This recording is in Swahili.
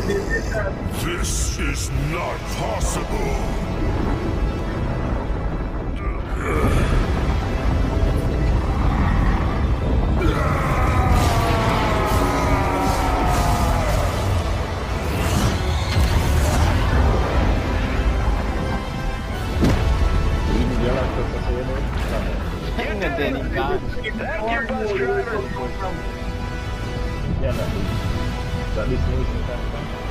This is not possible. Thank you, bus driver. Ya nggak bisa disini kan.